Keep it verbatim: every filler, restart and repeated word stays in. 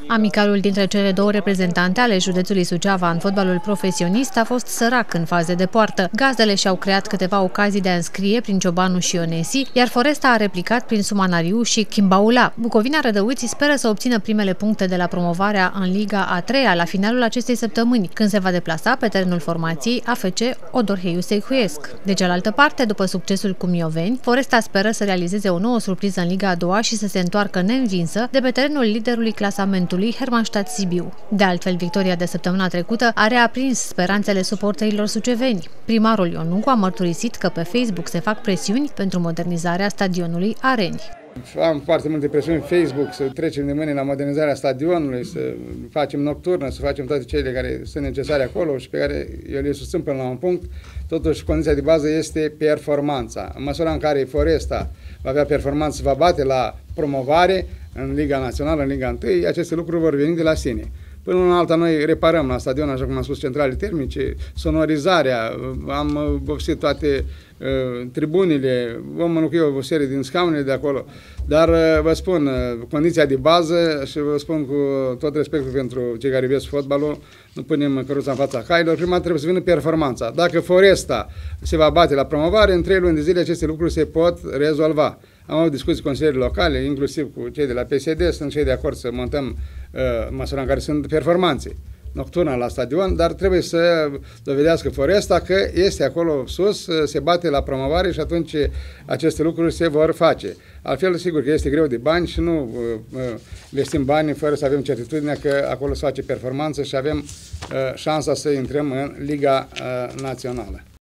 Amicalul dintre cele două reprezentante ale județului Suceava în fotbalul profesionist a fost sărac în faze de poartă. Gazdele și-au creat câteva ocazii de a înscrie prin Ciobanu și Ionesi, iar Foresta a replicat prin Sumanariu și Chimbaula. Bucovina Rădăuți speră să obțină primele puncte de la promovarea în Liga a treia la finalul acestei săptămâni, când se va deplasa pe terenul formației A F C Odorheiu Secuiesc. De cealaltă parte, după succesul cu Mioveni, Foresta speră să realizeze o nouă surpriză în Liga a doua și să se întoarcă neînvinsă de pe terenul liderului clasamentului Hermannstadt Sibiu. De altfel, victoria de săptămâna trecută a reaprins speranțele suporterilor suceveni. Primarul Ion Luncu a mărturisit că pe Facebook se fac presiuni pentru modernizarea stadionului Areni. Am foarte multe presiuni pe Facebook să trecem de mâine la modernizarea stadionului, să facem nocturnă, să facem toate cele care sunt necesare acolo și pe care eu le susțin până la un punct. Totuși, condiția de bază este performanța. În măsura în care Foresta va avea performanță, va bate la promovare în Liga Națională, în Liga unu, aceste lucruri vor veni de la sine. Până în alta, noi reparăm la stadion, așa cum am spus, centrale termice, sonorizarea, am vopsit toate uh, tribunile, vom înlocui o serie din scaunele de acolo, dar uh, vă spun, uh, condiția de bază și vă spun cu tot respectul pentru cei care iubesc fotbalul, nu punem căruța în fața cailor, prima trebuie să vină performanța. Dacă Foresta se va bate la promovare, în trei luni de zile aceste lucruri se pot rezolva. Am avut discuții cu consilierii locale, inclusiv cu cei de la P S D, sunt cei de acord să montăm uh, măsura în care sunt performanțe nocturna la stadion, dar trebuie să dovedească Foresta că este acolo sus, se bate la promovare și atunci aceste lucruri se vor face. Altfel, sigur că este greu de bani și nu uh, investim bani fără să avem certitudinea că acolo se face performanță și avem uh, șansa să intrăm în Liga uh, Națională.